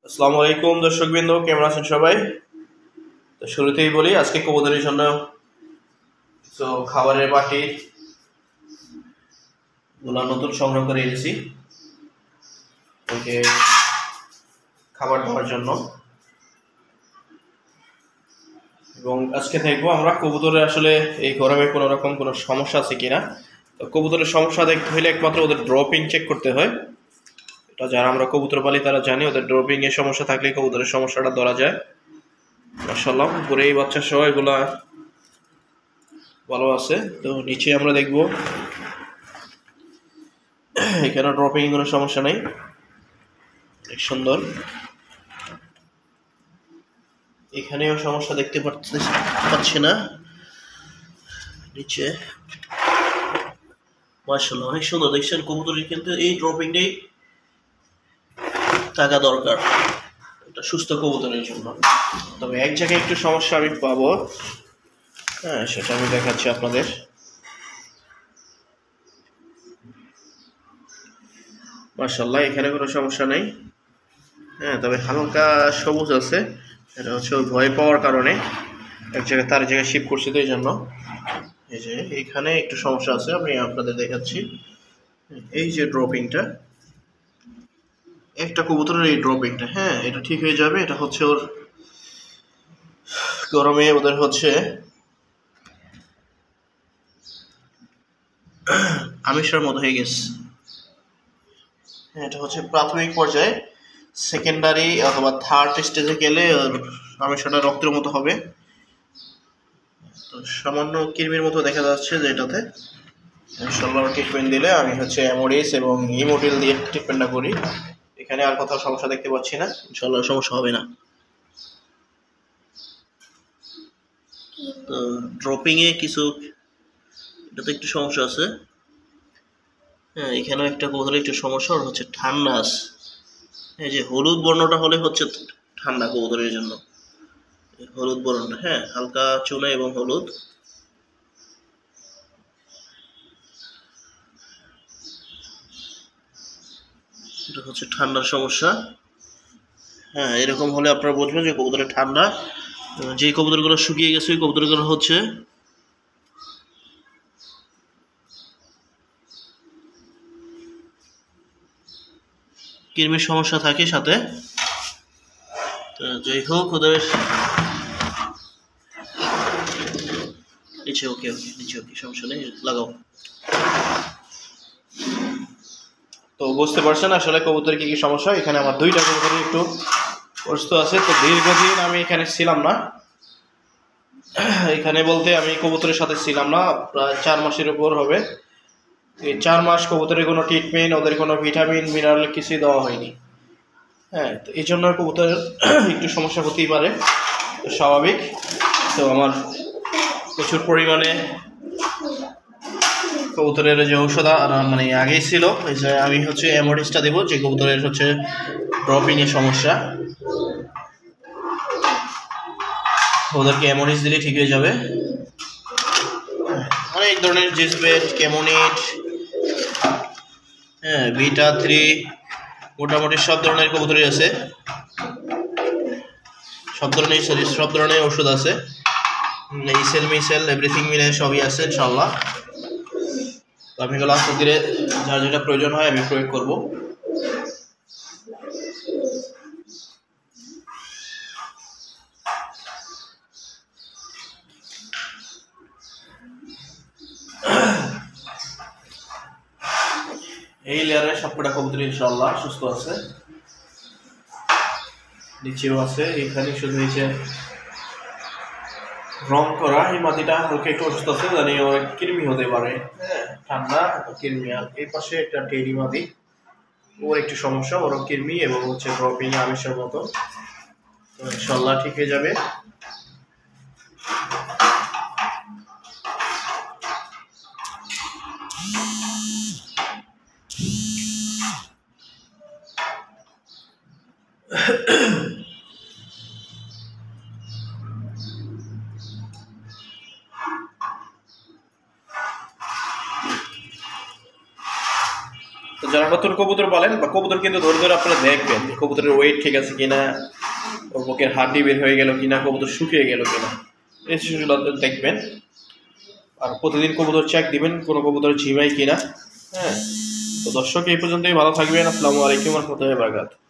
আসসালামু আলাইকুম দর্শকবৃন্দ, কেমন আছেন সবাই? তো শুরুতেই বলি, আজকে কবুতরের জন্য খাবারের বাটি গুলা নতুন সংগ্রহ করে এনেছি ওকে খাবার দেওয়ার জন্য। এবং আজকে দেখবো আমরা কবুতরের আসলে এই গরমে কোনো রকম কোনো সমস্যা আছে কিনা। তো কবুতরের সমস্যা দেখতে হলে একমাত্র ওদের ড্রপিং চেক করতে হয়। এটা যারা আমরা কবুতর পালি তারা জানি, ওদের ড্রপিং এর সমস্যা থাকলে কবুতরের সমস্যাটা ধরা যায়। মাশাআল্লাহ উপরে এই বাচ্চা সহ এগুলা ভালো আছে। তো নিচে আমরা দেখবো, এখানে ড্রপিং কোনো সমস্যা নেই, অনেক সুন্দর। এখানেও সমস্যা দেখতে পাচ্ছি না। নিচে মাশাআল্লাহ অনেক সুন্দর দেখছেন। কবুতরের কিন্তু এই ড্রপিংটাই থাকা দরকার এটা সুস্থ কবুতরের জন্য। তবে এক জায়গায় একটু সমস্যা আমি পাবো, হ্যাঁ সেটা আমি দেখাচ্ছি আপনাদের। মাশাআল্লাহ এখানে কোনো সমস্যা নেই, হ্যাঁ তবে হালকা সবুজ আছে, এটা হচ্ছে ওই ভয় পাওয়ার কারণে এক জায়গায় তার জায়গায় শিফট করছি, তো এই জন্য এই যে এইখানে একটু সমস্যা আছে, আমি আপনাদের দেখাচ্ছি। এই যে ড্রপিংটা, একটা কবুতরের এই ড্রপিংটা, হ্যাঁ এটা ঠিক হয়ে যাবে। এটা হচ্ছে ওর গরমে ওদের হচ্ছে আমিষের মতো হয়ে গেছে, হ্যাঁ এটা হচ্ছে প্রাথমিক পর্যায়ে। সেকেন্ডারি অথবা থার্ড স্টেজে গেলে ওর আমিষটা রক্তের মতো হবে। তো সামান্য কৃমির মতো দেখা যাচ্ছে যে এটাতে ইনশাআল্লাহ ট্রিটমেন্ট দিলে, আমি হচ্ছে অ্যামোডিস এবং ইমোটিল দিয়ে ট্রিটমেন্টটা করি। এখানে আর কোথাও সমস্যা দেখতে পাচ্ছি না, ইনশাআল্লাহ সমস্যা হবে না। তো ড্রপিংয়ে কিছু এটাতে একটু সমস্যা আছে, হ্যাঁ এখানেও একটা কবুতরের একটু সমস্যা, ওর হচ্ছে ঠান্ডা আছে। এই যে হলুদ বর্ণটা হলে হচ্ছে ঠান্ডা কবুতরের জন্য, হলুদ বর্ণটা, হ্যাঁ হালকা চুনা এবং হলুদ। এটা হচ্ছে ঠান্ডার সমস্যা, হ্যাঁ এরকম হলে আপনারা বুঝবেন যে কবুতরের ঠান্ডা। যে কবুতরগুলো শুকিয়ে গেছে ওই কবুতরগুলো হচ্ছে কৃমির সমস্যা থাকে সাথে। তো যাই হোক, ওদের নিচে ওকে ওকে নিচে ওকে সমস্যা নেই, লাগাও। তো বুঝতে পারছেন আসলে কবুতরের কি কি সমস্যা। এখানে আমার দুইটা কবুতর একটু অসুস্থ আছে। তো দীর্ঘদিন আমি এখানে ছিলাম না, এখানে বলতে আমি কবুতরের সাথে ছিলাম না প্রায় 4 মাসের উপর হবে। এই 4 মাস কবুতরের কোনো ট্রিটমেন্ট, ওদের কোনো ভিটামিন মিনারেল কিছুই দেওয়া হয়নি, হ্যাঁ তো এই জন্য কবুতরের একটু সমস্যা হতেই পারে, তো স্বাভাবিক। তো আমার প্রচুর পরিমাণে কবুতরের যে ঔষধ মানে আগেই ছিল, এই যে আমি হচ্ছে অ্যামোডিসটা দেবো যে কবুতরের হচ্ছে ড্রপিংয়ের সমস্যা, ওদেরকে অ্যামোডিস দিলে ঠিক হয়ে যাবে। অনেক ধরনের জিসবেট, কেমোনিট, হ্যাঁ বিটা 3, মোটামুটি সব ধরনের কবুতরই আছে, সব ধরনের ওষুধ আছে, ইসেল মিসেল এভরিথিং মিলে সবই আছে ইনশাআল্লাহ। তো আমি এগুলো আস্তে ধীরে যার যেটা প্রয়োজন হয় আমি প্রয়োগ করব। এই লেয়ারে সবকটা কবুতর ইনশাআল্লাহ সুস্থ আছে, নিচেও আছে। এখানে শুধু নিচে রং করা এই মাটিটা হালকা একটু অসুস্থ আছে, জানি অনেক কৃমি হতে পারে, হ্যাঁ ঠান্ডা কৃমি। আর এই পাশে একটা টেডি মাটি, ওর একটু সমস্যা, ওরও কৃমি এবং হচ্ছে ড্রপিং আমিষের মতো। তো ইনশাআল্লাহ ঠিক হয়ে যাবে। তো যারা নতুন কবুতর বলেন বা কবুতর কিন্তু ধরে ধরে আপনারা দেখবেন যে কবুতরের ওয়েট ঠিক আছে কিনা, ওর বুকের হাড্ডি বের হয়ে গেল কিনা, কবুতর শুকিয়ে গেল কিনা, এই বিষয়গুলো দেখবেন। আর প্রতিদিন কবুতর চেক দিবেন কোনো কবুতর ঝিমাই কিনা। হ্যাঁ, তো দর্শক এই পর্যন্তই, ভালো থাকবেন। আসসালামু আলাইকুম ওয়া রাহমাতুল্লাহি ওয়া বারাকাতুহু।